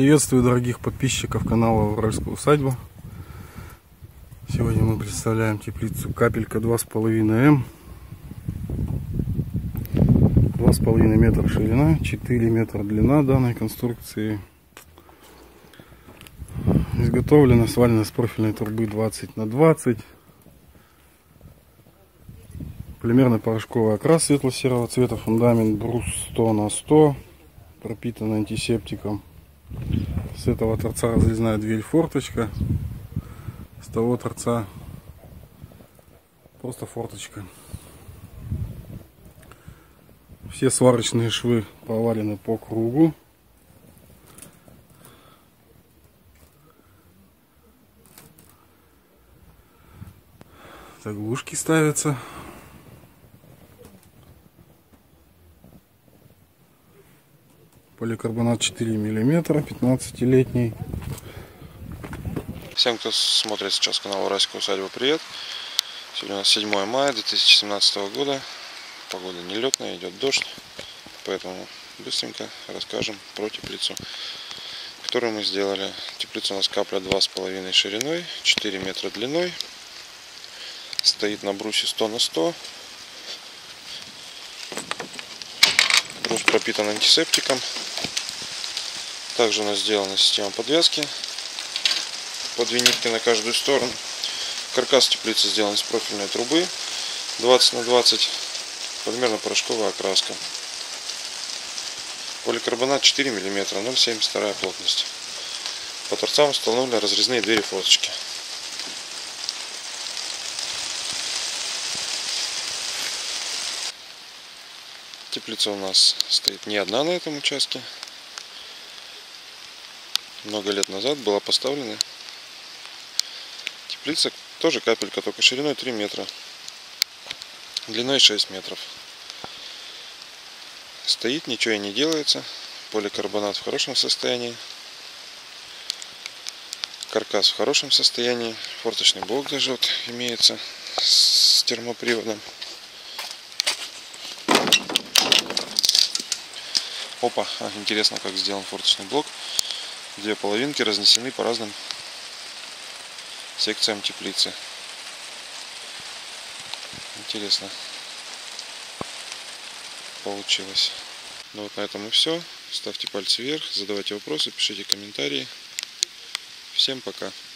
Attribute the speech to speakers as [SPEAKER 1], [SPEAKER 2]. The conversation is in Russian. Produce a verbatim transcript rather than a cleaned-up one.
[SPEAKER 1] Приветствую дорогих подписчиков канала Уральская усадьба. Сегодня мы представляем теплицу Капелька два с половиной эм. два с половиной метра ширина, четыре метра длина данной конструкции. Изготовлена свалена с профильной трубы двадцать на двадцать. Полимерный порошковый окрас светло-серого цвета, фундамент брус сто на сто, пропитан антисептиком. С этого торца разрезная дверь форточка, с того торца просто форточка. Все сварочные швы провалены по кругу. Заглушки ставятся. Поликарбонат четыре миллиметра, пятнадцатилетний.
[SPEAKER 2] Всем, кто смотрит сейчас канал Уральская усадьба, привет! Сегодня у нас седьмое мая две тысячи семнадцатого года. Погода нелетная, идет дождь. Поэтому быстренько расскажем про теплицу, которую мы сделали. Теплица у нас капля два с половиной шириной, четыре метра длиной. Стоит на брусе сто на сто. Брус пропитан антисептиком. Также у нас сделана система подвески по две нитки на каждую сторону. Каркас теплицы сделан из профильной трубы двадцать на двадцать. Полимерно-порошковая окраска. Поликарбонат четыре миллиметра, ноль целых семьдесят два плотность. По торцам установлены разрезные двери форточки. Теплица у нас стоит не одна на этом участке. Много лет назад была поставлена теплица, тоже капелька, только шириной три метра, длиной шесть метров. Стоит, ничего и не делается. Поликарбонат в хорошем состоянии. Каркас в хорошем состоянии. Форточный блок даже вот имеется с термоприводом. Опа, а, интересно, как сделан форточный блок. Две половинки разнесены по разным секциям теплицы. Интересно получилось. Ну вот на этом и все. Ставьте пальцы вверх, задавайте вопросы, пишите комментарии. Всем пока.